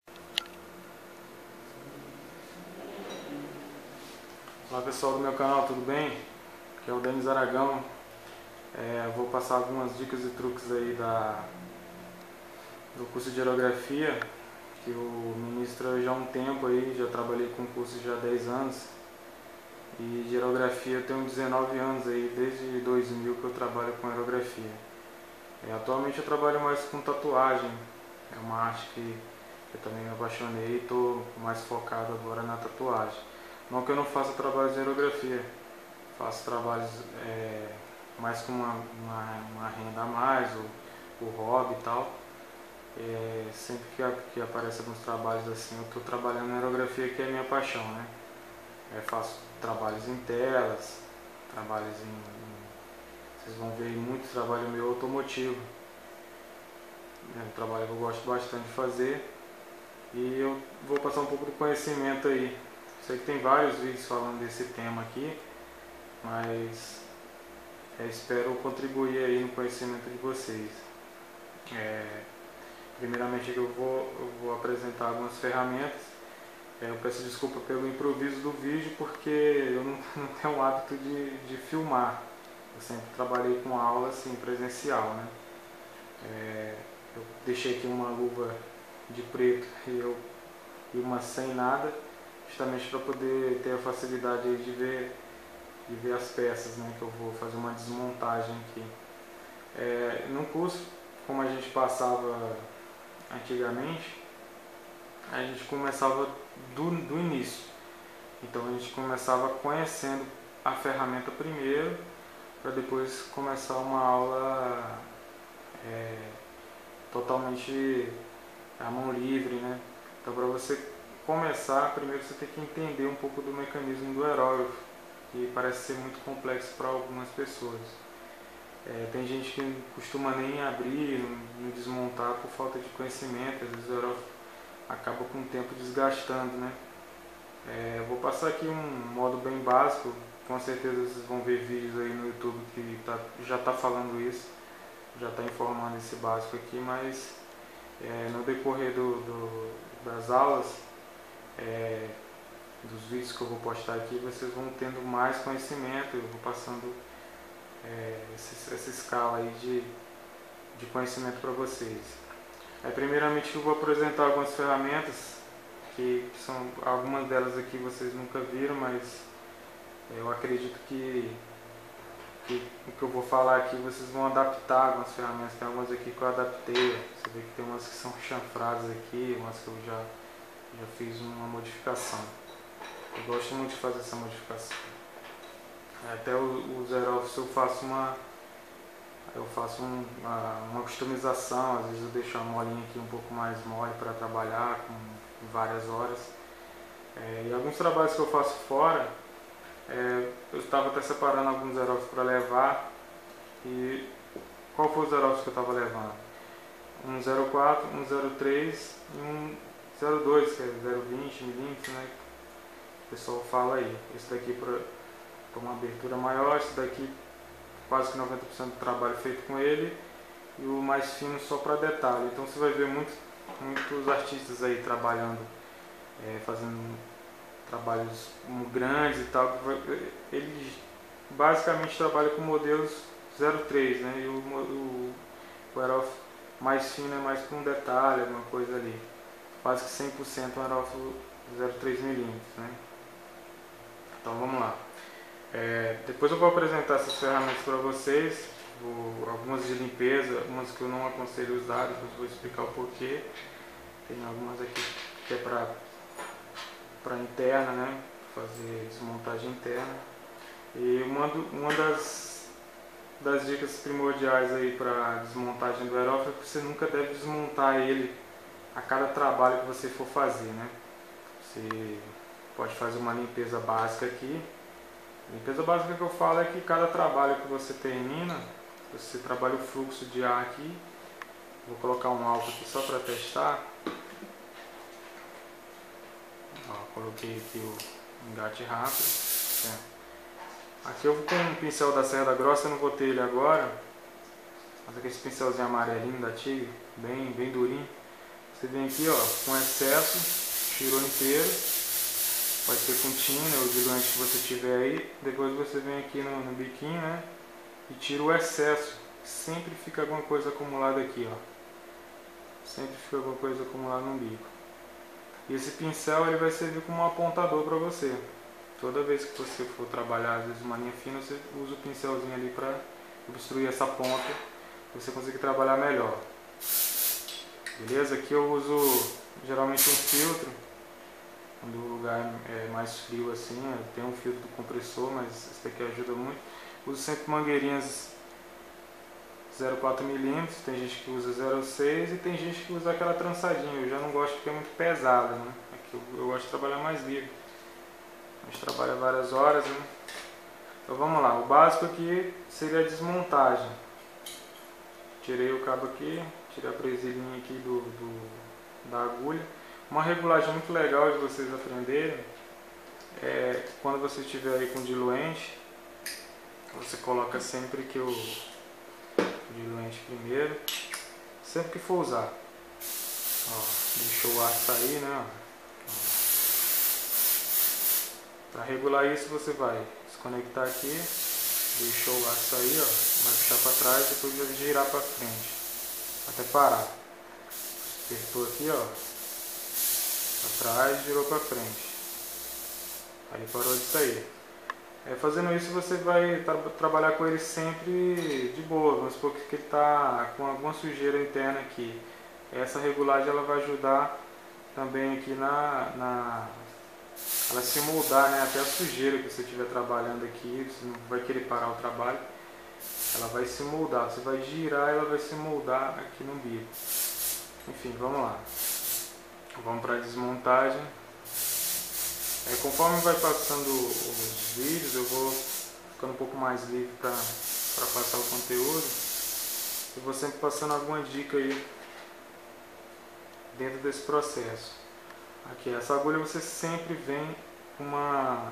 Olá pessoal do meu canal, tudo bem? Aqui é o Denis Aragão. Vou passar algumas dicas e truques aí do curso de aerografia, que eu ministro já há um tempo aí, já trabalhei com o curso já há 10 anos. E de aerografia eu tenho 19 anos aí, desde 2000 que eu trabalho com aerografia. Atualmente eu trabalho mais com tatuagem, é uma arte que eu também me apaixonei e estou mais focado agora na tatuagem. Não que eu não faça trabalhos de aerografia, faço trabalhos mais com uma renda a mais, o hobby e tal. Sempre que aparece alguns trabalhos assim, eu estou trabalhando na aerografia, que é a minha paixão, né? Faço trabalhos em telas, vocês vão ver muito trabalho meu automotivo. É um trabalho que eu gosto bastante de fazer e eu vou passar um pouco do conhecimento aí. Sei que tem vários vídeos falando desse tema aqui, mas espero contribuir aí no conhecimento de vocês. Primeiramente eu vou apresentar algumas ferramentas. Eu peço desculpa pelo improviso do vídeo, porque eu não tenho o hábito de filmar. Eu sempre trabalhei com aula assim, presencial, né? Eu deixei aqui uma luva de preto e uma sem nada, justamente para poder ter a facilidade aí de ver as peças, né? Que eu vou fazer uma desmontagem aqui. No curso, como a gente passava antigamente, a gente começava do início. Então a gente começava conhecendo a ferramenta primeiro, para depois começar uma aula totalmente à mão livre, né? Então, para você começar, primeiro você tem que entender um pouco do mecanismo do aerógrafo, que parece ser muito complexo para algumas pessoas. Tem gente que não costuma nem abrir, não desmontar por falta de conhecimento. Às vezes o aerógrafo acaba com o tempo desgastando, né? Eu vou passar aqui um modo bem básico. Com certeza vocês vão ver vídeos aí no YouTube que já está falando isso, já está informando esse básico aqui, mas no decorrer das aulas, dos vídeos que eu vou postar aqui, vocês vão tendo mais conhecimento. Eu vou passando essa escala aí de conhecimento para vocês. Primeiramente eu vou apresentar algumas ferramentas, que são algumas delas aqui vocês nunca viram, mas eu acredito que o que eu vou falar aqui vocês vão adaptar algumas ferramentas. Tem algumas aqui que eu adaptei, você vê que tem umas que são chanfradas aqui, umas que eu já fiz uma modificação. Eu gosto muito de fazer essa modificação. Até os aerógrafos eu faço uma customização. Às vezes eu deixo a molinha aqui um pouco mais mole para trabalhar com várias horas. E alguns trabalhos que eu faço fora, eu estava até separando alguns aerógrafos para levar. E qual foi os aerógrafos que eu estava levando? Um 04, um 03 e um 02, que é 0,20 milímetros, né? O pessoal fala aí. Esse daqui para uma abertura maior, esse daqui quase que 90% do trabalho feito com ele, e o mais fino só para detalhe. Então você vai ver muitos artistas aí trabalhando, fazendo trabalhos grandes e tal. Eles basicamente trabalham com modelos 03, né? E o aerógrafo mais fino é mais com detalhe, alguma coisa ali. Quase que 100% um aerógrafo 0,3 milímetros, né? Então vamos lá. Depois eu vou apresentar essas ferramentas para vocês, algumas de limpeza, algumas que eu não aconselho usar, depois vou explicar o porquê. Tem algumas aqui que é para interna, né? Fazer desmontagem interna. E uma das dicas primordiais aí para desmontagem do aerógrafo é que você nunca deve desmontar ele a cada trabalho que você for fazer, né? Você pode fazer uma limpeza básica aqui. A limpeza básica que eu falo é que cada trabalho que você termina, você trabalha o fluxo de ar aqui. Vou colocar um álcool aqui só para testar. Coloquei aqui o engate rápido. Aqui eu vou com um pincel da Serra da Grossa, eu não vou ter ele agora, mas aqui esse pincelzinho amarelinho da Tigre, bem durinho. Você vem aqui, ó, com excesso, tirou inteiro. Pode ser com tinta ou diluente que você tiver aí. Depois você vem aqui no biquinho, né? E tira o excesso. Sempre fica alguma coisa acumulada aqui, ó. Sempre fica alguma coisa acumulada no bico. E esse pincel ele vai servir como um apontador para você. Toda vez que você for trabalhar, às vezes uma linha fina, você usa o pincelzinho ali para obstruir essa ponta, para você conseguir trabalhar melhor. Beleza? Aqui eu uso geralmente um filtro. Quando o lugar é mais frio assim, tem um filtro do compressor, mas esse daqui ajuda muito. Uso sempre mangueirinhas 0,4 mm, tem gente que usa 0,6 e tem gente que usa aquela trançadinha. Eu já não gosto porque é muito pesada, né? Aqui eu gosto de trabalhar mais livre. A gente trabalha várias horas, né? Então vamos lá, o básico aqui seria a desmontagem. Tirei o cabo aqui, tirei a presilhinha aqui da agulha. Uma regulagem muito legal de vocês aprenderem é quando você estiver aí com diluente, você coloca sempre que o diluente primeiro, sempre que for usar. Ó, deixou o ar sair, né? Para regular isso você vai desconectar aqui, deixou o ar sair, ó, vai puxar para trás, depois vai girar para frente, até parar. Apertou aqui, ó, para trás, girou para frente. Aí parou de sair. Fazendo isso você vai trabalhar com ele sempre de boa. Vamos supor que ele está com alguma sujeira interna aqui. Essa regulagem ela vai ajudar também aqui ela se moldar, né? Até a sujeira que você estiver trabalhando aqui, você não vai querer parar o trabalho. Ela vai se moldar, você vai girar, ela vai se moldar aqui no bico. Enfim, vamos lá. Vamos para a desmontagem. Conforme vai passando os vídeos, eu vou ficando um pouco mais livre para passar o conteúdo. Eu vou sempre passando alguma dica aí dentro desse processo. Aqui, essa agulha você sempre vem com um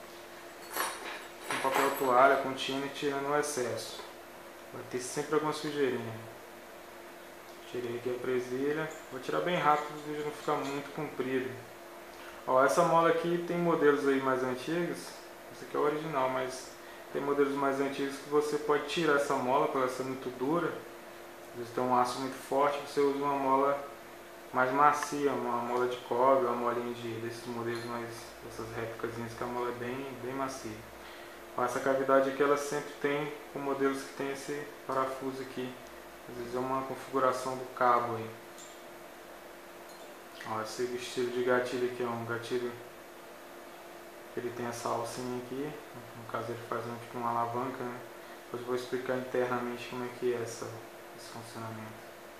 papel toalha com tinta tirando o excesso. Vai ter sempre alguma sujeirinha. Tirei aqui a presilha. Vou tirar bem rápido para o vídeo não ficar muito comprido. Ó, essa mola aqui tem modelos aí mais antigos, esse aqui é o original, mas tem modelos mais antigos que você pode tirar essa mola, porque ela ser muito dura, às vezes tem um aço muito forte, você usa uma mola mais macia, uma mola de cobre, uma molinha desses modelos mais, essas réplicazinhas que a mola é bem macia. Ó, essa cavidade aqui ela sempre tem com modelos que tem esse parafuso aqui, às vezes é uma configuração do cabo aí. Ó, esse estilo de gatilho aqui é um gatilho, ele tem essa alcinha aqui, no caso ele faz tipo uma alavanca, né? Depois eu vou explicar internamente como é que é esse funcionamento.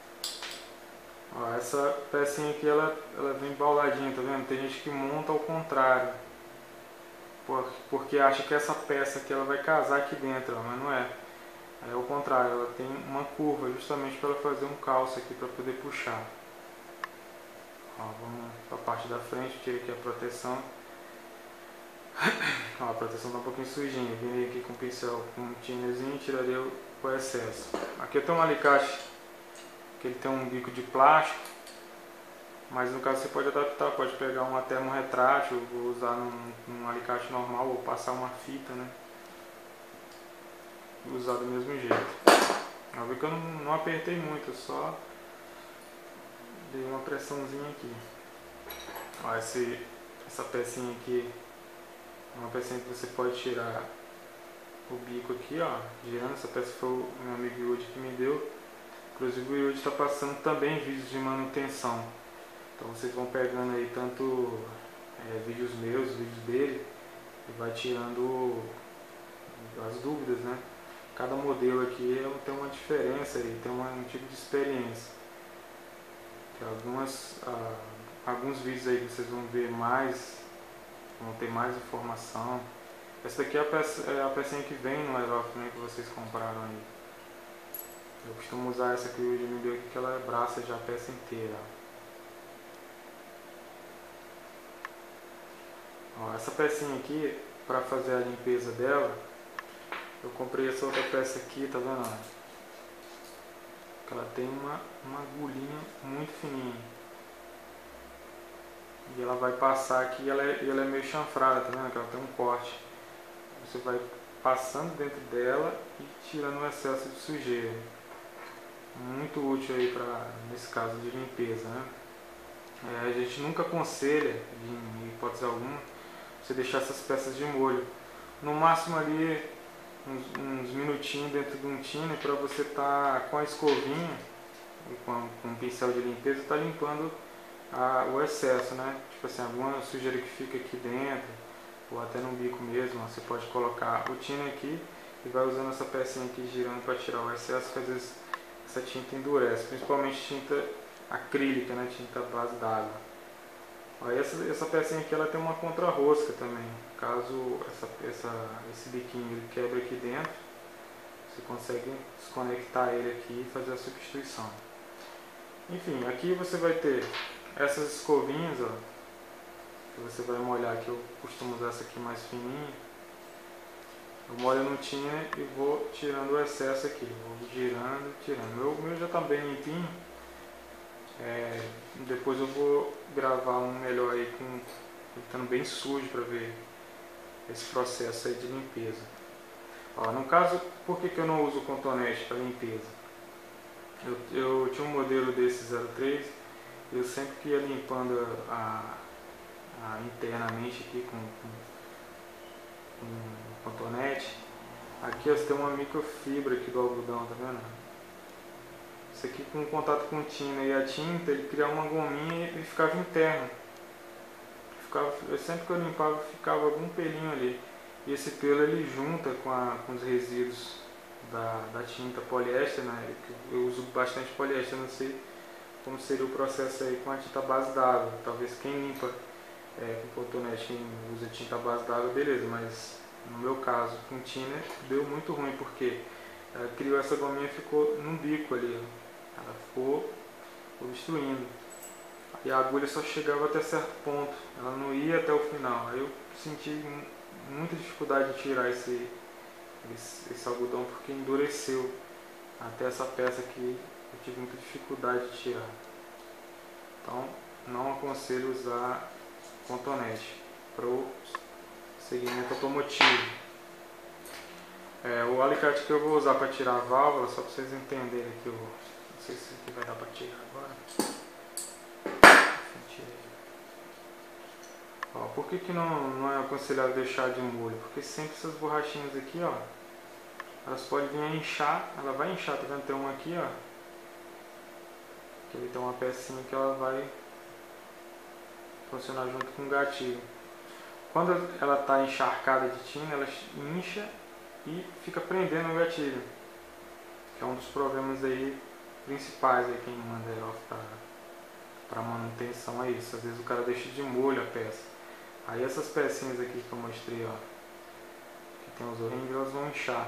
Ó, essa pecinha aqui ela vem embauladinha, tá vendo? Tem gente que monta ao contrário, porque acha que essa peça aqui ela vai casar aqui dentro, ó, mas não é. É o contrário, ela tem uma curva justamente para ela fazer um calço aqui para poder puxar. Ó, vamos para a parte da frente, tirei aqui a proteção. Ó, a proteção está um pouquinho sujinha. Vim aqui com o pincel com um tinnerzinho e tiraria o excesso. Aqui eu tenho um alicate que ele tem um bico de plástico, mas no caso você pode adaptar, pode pegar um termo retrátil, ou usar num alicate normal, ou passar uma fita, né? E usar do mesmo jeito. Ó, vi que eu não apertei muito, eu só dei uma pressãozinha aqui. Ó, essa pecinha aqui é uma pecinha que você pode tirar o bico aqui, ó, girando. Essa peça foi o meu amigo Yudi que me deu. Inclusive o Yudi está passando também vídeos de manutenção. Então vocês vão pegando aí tanto vídeos meus, vídeos dele, e vai tirando as dúvidas, né? Cada modelo aqui tem uma diferença aí, tem um tipo de experiência. Tem alguns vídeos aí que vocês vão ver mais, vão ter mais informação. Essa daqui é a pecinha que vem no aerógrafo, né, que vocês compraram aí. Eu costumo usar essa que o Yudi me deu aqui, que ela abraça já a peça inteira. Ó, essa pecinha aqui, para fazer a limpeza dela, eu comprei essa outra peça aqui, tá vendo? Ela tem uma agulhinha muito fininha. E ela vai passar aqui, ela é meio chanfrada, tá vendo? Que ela tem um corte. Você vai passando dentro dela e tirando o excesso de sujeira. Muito útil aí nesse caso de limpeza, né? A gente nunca aconselha, em hipótese alguma, você deixar essas peças de molho. No máximo ali uns minutinhos dentro de um tiner para você estar com a escovinha e com um pincel de limpeza, tá limpando o excesso, né? Tipo assim, alguma sujeira que fica aqui dentro, ou até no bico mesmo, você pode colocar o tiner aqui e vai usando essa pecinha aqui girando para tirar o excesso, que às vezes essa tinta endurece, principalmente tinta acrílica, né? Tinta à base d'água. Aí essa pecinha aqui ela tem uma contra-rosca também. Caso esse biquinho ele quebre aqui dentro, você consegue desconectar ele aqui e fazer a substituição. Enfim, aqui você vai ter essas escovinhas, ó, que você vai molhar, que eu costumo usar essa aqui mais fininha. Eu molho no tiner e vou tirando o excesso aqui, vou girando, tirando. O meu já está bem limpinho. Depois eu vou gravar um melhor aí com ele estando bem sujo para ver esse processo aí de limpeza. Ó, no caso, por que eu não uso cotonete para limpeza? Eu tinha um modelo desse 03 e eu sempre que ia limpando internamente aqui com cotonete. Aqui ó, você tem uma microfibra aqui do algodão, tá vendo? Isso aqui com contato com tinta e a tinta, ele criava uma gominha e ficava interno. Sempre que eu limpava ficava algum pelinho ali. E esse pelo ele junta com os resíduos da tinta poliéster, né? Eu uso bastante poliéster, não sei como seria o processo aí com a tinta base d'água. Talvez quem limpa com cotonete, quem usa tinta base d'água, beleza, mas no meu caso com tinta deu muito ruim, porque ela criou essa gominha e ficou num bico ali, ó. Ela ficou obstruindo. E a agulha só chegava até certo ponto, ela não ia até o final. Aí eu senti muita dificuldade de tirar esse algodão, porque endureceu. Até essa peça aqui eu tive muita dificuldade de tirar. Então não aconselho usar cotonete para o segmento automotivo. O alicate que eu vou usar para tirar a válvula, só para vocês entenderem aqui, não sei se aqui vai dar para tirar agora. Ó, por que não é aconselhado deixar de molho? Porque sempre essas borrachinhas aqui, ó, elas podem vir a inchar, ela vai inchar, tá vendo? Tem uma aqui, ó, que ele tem uma pecinha que ela vai funcionar junto com o gatilho. Quando ela está encharcada de tinta, ela incha e fica prendendo o gatilho, que é um dos problemas aí principais aí quem manda aerógrafo para manutenção é isso. Às vezes o cara deixa de molho a peça. Aí essas pecinhas aqui que eu mostrei, ó, que tem os O-ring, elas vão inchar.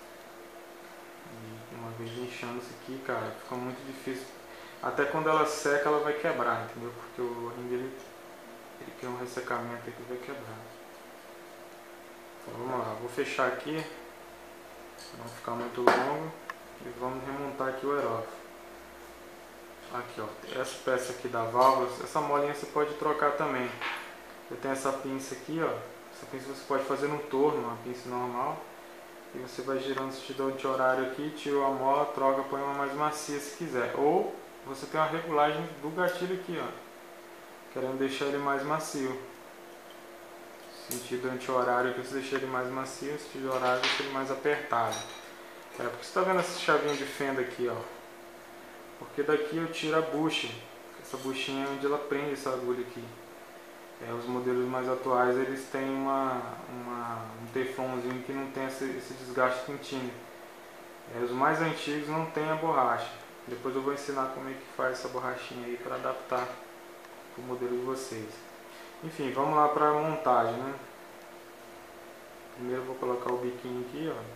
E uma vez inchando isso aqui, cara, fica muito difícil. Até quando ela seca, ela vai quebrar, entendeu? Porque o O-ring ele tem um ressecamento aqui que vai quebrar. Então vamos lá, vou fechar aqui, para não ficar muito longo, e vamos remontar aqui o aerógrafo. Aqui ó, essa peça aqui da válvula, essa molinha você pode trocar também. Eu tenho essa pinça aqui, ó. Essa pinça você pode fazer no torno, uma pinça normal. E você vai girando o sentido anti-horário aqui, tira a mola, troca, põe uma mais macia se quiser. Ou você tem uma regulagem do gatilho aqui, ó. Querendo deixar ele mais macio. Sentido anti-horário aqui você deixa ele mais macio, sentido horário deixa ele mais apertado. Porque você está vendo essa chavinha de fenda aqui, ó. Porque daqui eu tiro a bucha. Essa buchinha é onde ela prende essa agulha aqui. Os modelos mais atuais eles têm um teflonzinho que não tem esse desgaste com tinta. Os mais antigos não tem a borracha. Depois eu vou ensinar como é que faz essa borrachinha aí para adaptar para o modelo de vocês. Enfim, vamos lá para a montagem, né? Primeiro eu vou colocar o biquinho aqui, ó.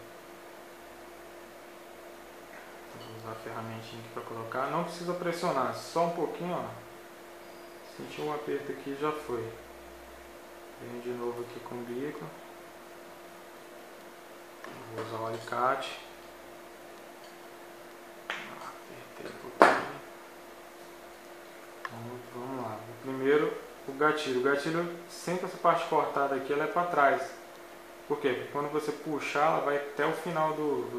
Vou usar a ferramentinha aqui para colocar. Não precisa pressionar, só um pouquinho, ó. Sentiu um aperto aqui, já foi. Venho de novo aqui com o bico. Vou usar o alicate. Apertei um pouquinho. Então, vamos lá. Primeiro o gatilho. O gatilho, sempre essa parte cortada aqui, ela é para trás. Por quê? Porque quando você puxar, ela vai até o final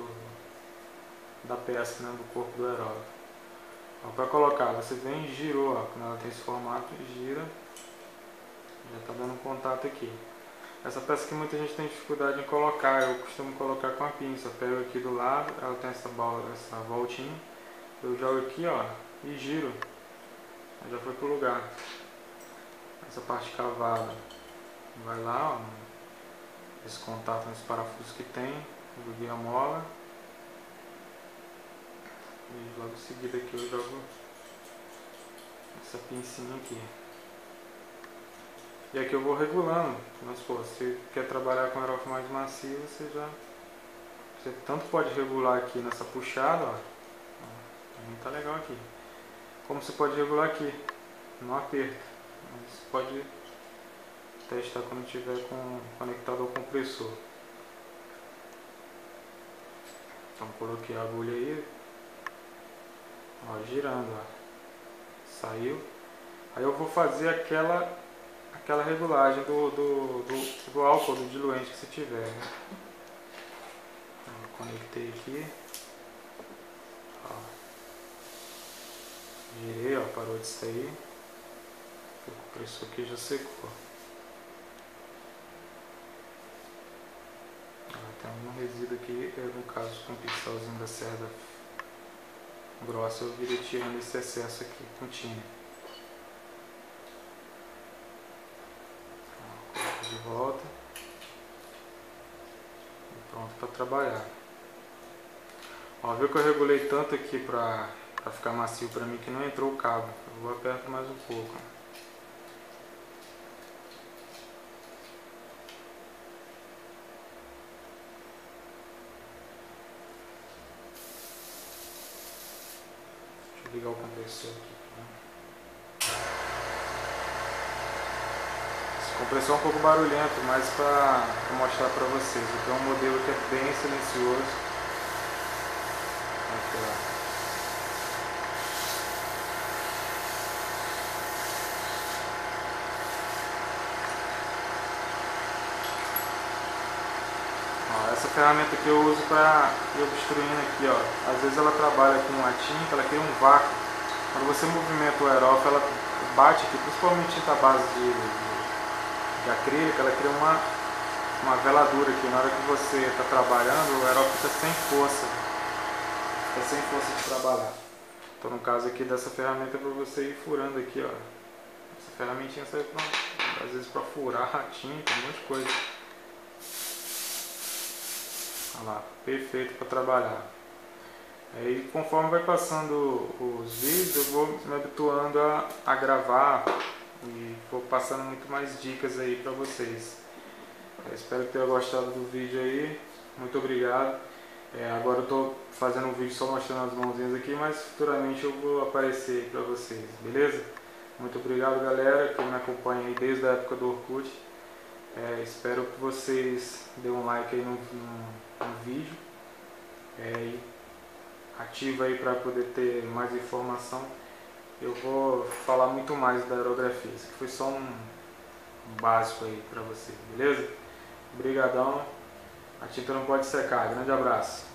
da peça, né, do corpo do aerógrafo. Para colocar, você vem e girou, ó, quando ela tem esse formato, gira, já está dando um contato aqui. Essa peça que muita gente tem dificuldade em colocar, eu costumo colocar com a pinça. Eu pego aqui do lado, ela tem essa voltinha, eu jogo aqui, ó, e giro, já foi pro lugar. Essa parte cavada vai lá, ó, esse contato nesse parafuso que tem, eu liguei a mola. E logo em seguida aqui eu jogo essa pincinha aqui. E aqui eu vou regulando, mas pô, se você quer trabalhar com aerógrafo mais macio, você tanto pode regular aqui nessa puxada, ó, pra mim tá legal aqui, como você pode regular aqui, no aperto. Você pode testar quando tiver conectado ao compressor. Então coloquei a agulha aí, ó, girando, ó, saiu. Aí eu vou fazer aquela regulagem do álcool, do diluente que você tiver, né? Então, conectei aqui, ó, girei, ó, parou de sair, o compressor aqui já secou. Tem um resíduo aqui, no caso com o pincelzinho da cerda grossa, eu virei tirando esse excesso aqui com tinta. Coloco de volta e pronto para trabalhar. Ó, viu que eu regulei tanto aqui para ficar macio para mim que não entrou o cabo. Eu vou apertar mais um pouco. Ligar o compressor aqui. Esse compressor é um pouco barulhento, mas para mostrar para vocês. Aqui é um modelo que é bem silencioso. Aqui, ó. Essa ferramenta que eu uso para ir obstruindo aqui, ó. Às vezes ela trabalha com a tinta, ela cria um vácuo. Quando você movimenta o aerógrafo, ela bate aqui, principalmente tinta base de acrílica, ela cria uma veladura aqui. Na hora que você está trabalhando, o aerógrafo fica sem força. Fica sem força de trabalhar. Então no caso aqui dessa ferramenta é para você ir furando aqui, ó. Essa ferramentinha serve às vezes para furar a tinta, um monte de coisa. Olha lá, perfeito para trabalhar. Aí conforme vai passando os vídeos, eu vou me habituando a gravar e vou passando muito mais dicas aí para vocês. Eu espero que tenham gostado do vídeo aí. Muito obrigado. Agora eu estou fazendo um vídeo só mostrando as mãozinhas aqui, mas futuramente eu vou aparecer para vocês, beleza? Muito obrigado, galera, que me acompanha aí desde a época do Orkut. Espero que vocês dêem um like aí no vídeo, e ativa aí para poder ter mais informação. Eu vou falar muito mais da aerografia. Isso aqui foi só um básico aí para você, beleza? Obrigadão. A tinta não pode secar. Grande abraço.